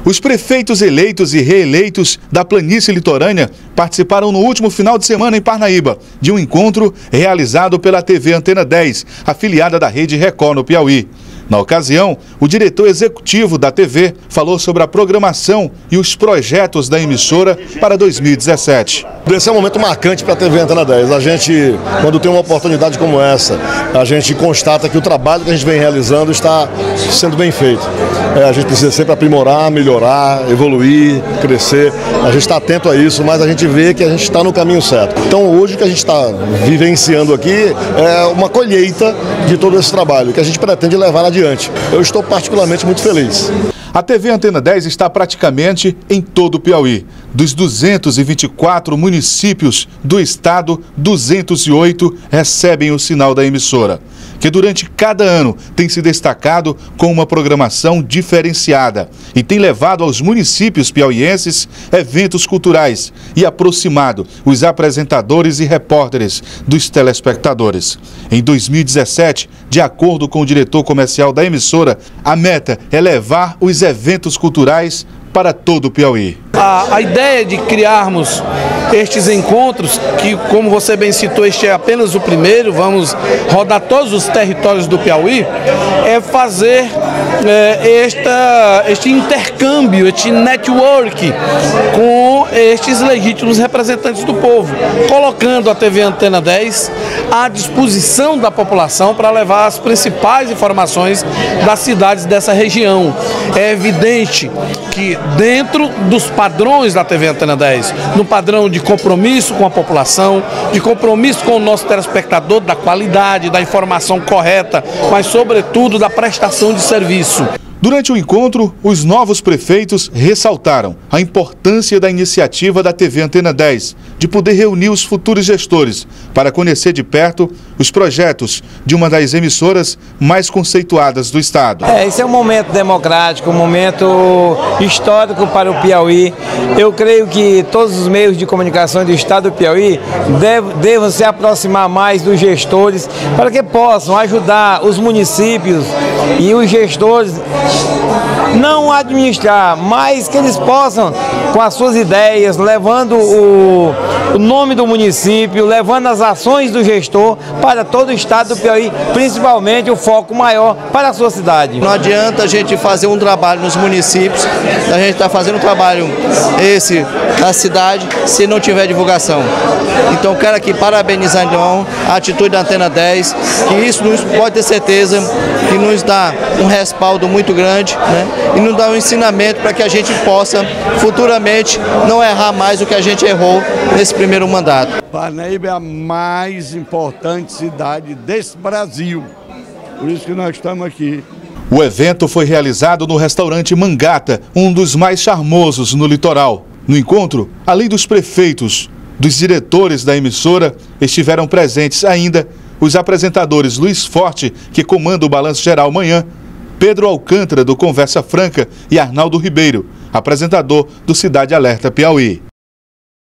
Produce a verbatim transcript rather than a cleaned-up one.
Os prefeitos eleitos e reeleitos da planície litorânea participaram no último final de semana em Parnaíba de um encontro realizado pela T V Antena dez, afiliada da Rede Record no Piauí. Na ocasião, o diretor executivo da T V falou sobre a programação e os projetos da emissora para dois mil e dezessete. Esse é um momento marcante para a T V Antena dez. A gente, quando tem uma oportunidade como essa, a gente constata que o trabalho que a gente vem realizando está sendo bem feito. É, a gente precisa sempre aprimorar, melhorar, evoluir, crescer. A gente está atento a isso, mas a gente vê que a gente está no caminho certo. Então hoje o que a gente está vivenciando aqui é uma colheita de todo esse trabalho que a gente pretende levar adiante. Eu estou particularmente muito feliz. A T V Antena dez está praticamente em todo o Piauí. Dos duzentos e vinte e quatro municípios do estado, duzentos e oito recebem o sinal da emissora, que durante cada ano tem se destacado com uma programação diferenciada e tem levado aos municípios piauienses eventos culturais e aproximado os apresentadores e repórteres dos telespectadores. Em dois mil e dezessete, de acordo com o diretor comercial da emissora, a meta é levar os eventos culturais para todo o Piauí. A, a ideia de criarmos estes encontros, que como você bem citou, este é apenas o primeiro, vamos rodar todos os territórios do Piauí, é fazer é, esta, este intercâmbio, este network com estes legítimos representantes do povo, colocando a T V Antena dez à disposição da população para levar as principais informações das cidades dessa região. É evidente que dentro dos padrões da T V Antena dez, no padrão de compromisso com a população, de compromisso com o nosso telespectador, da qualidade, da informação correta, mas sobretudo da prestação de serviço. Durante o encontro, os novos prefeitos ressaltaram a importância da iniciativa da T V Antena dez de poder reunir os futuros gestores para conhecer de perto os projetos de uma das emissoras mais conceituadas do estado. É, esse é um momento democrático, um momento histórico para o Piauí. Eu creio que todos os meios de comunicação do estado do Piauí dev, devam se aproximar mais dos gestores para que possam ajudar os municípios e os gestores não administrar, mas que eles possam, com as suas ideias, levando o, o nome do município, levando as ações do gestor para todo o estado do Piauí, principalmente o foco maior para a sua cidade. Não adianta a gente fazer um trabalho nos municípios, a gente está fazendo um trabalho esse na cidade, se não tiver divulgação. Então quero aqui parabenizar então a atitude da Antena dez, que isso nos pode ter certeza que nos dá um respaldo muito grande, né? E nos dá um ensinamento para que a gente possa futuramente não errar mais do que a gente errou nesse primeiro mandato. Parnaíba é a mais importante cidade desse Brasil, por isso que nós estamos aqui. O evento foi realizado no restaurante Mangata, um dos mais charmosos no litoral. No encontro, além dos prefeitos, dos diretores da emissora, estiveram presentes ainda os apresentadores Luiz Forte, que comanda o Balanço Geral Manhã, Pedro Alcântara, do Conversa Franca, e Arnaldo Ribeiro, apresentador do Cidade Alerta Piauí.